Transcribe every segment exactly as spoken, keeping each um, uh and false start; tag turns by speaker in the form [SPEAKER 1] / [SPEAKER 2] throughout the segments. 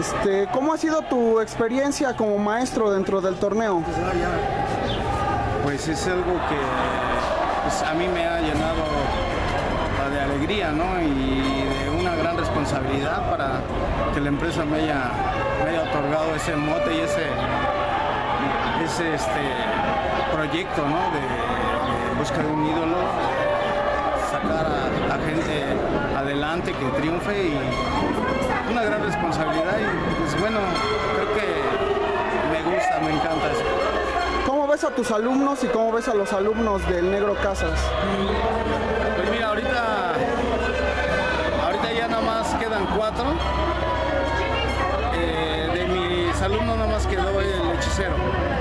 [SPEAKER 1] Este, ¿cómo ha sido tu experiencia como maestro dentro del torneo?
[SPEAKER 2] Pues es algo que pues, a mí me ha llenado de alegría, ¿no? Y de una gran responsabilidad para que la empresa me haya, me haya otorgado ese mote y ese, ese este, proyecto, ¿no? De, de buscar un ídolo, sacar a, a gente adelante que triunfe, y una gran responsabilidad. Y pues bueno, creo que me gusta, me encanta eso.
[SPEAKER 1] ¿Cómo ves a tus alumnos y cómo ves a los alumnos del Negro Casas?
[SPEAKER 2] Pues mira, ahorita, ahorita ya nada más quedan cuatro. Eh, de mis alumnos nada más quedó el hechicero.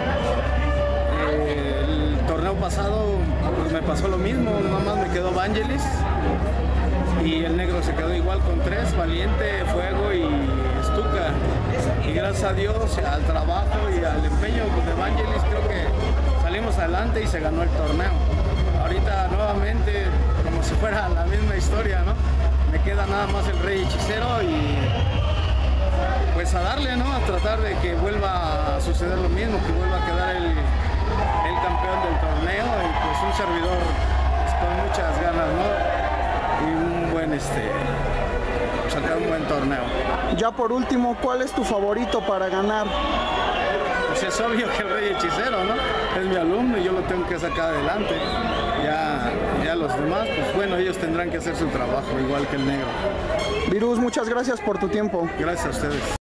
[SPEAKER 2] Eh, el torneo pasado pues me pasó lo mismo, nada más me quedó Vangelis. Y el negro se quedó igual con tres, Valiente, Fuego y Stuka. Y gracias a Dios, al trabajo y al empeño de Vangelis, creo que salimos adelante y se ganó el torneo. Ahorita nuevamente, como si fuera la misma historia, ¿no? Me queda nada más el Rey Hechicero y pues a darle, ¿no? A tratar de que vuelva a suceder lo mismo, que vuelva a quedar el, el campeón del torneo, y pues un servidor pues, con muchas ganas, ¿no? Y un buen, este, sacar un buen torneo.
[SPEAKER 1] Ya por último, ¿cuál es tu favorito para ganar?
[SPEAKER 2] Pues es obvio que el Rey Hechicero, ¿no? Es mi alumno y yo lo tengo que sacar adelante. Ya, ya los demás, pues bueno, ellos tendrán que hacer su trabajo, igual que el negro.
[SPEAKER 1] Virus, muchas gracias por tu tiempo.
[SPEAKER 2] Gracias a ustedes.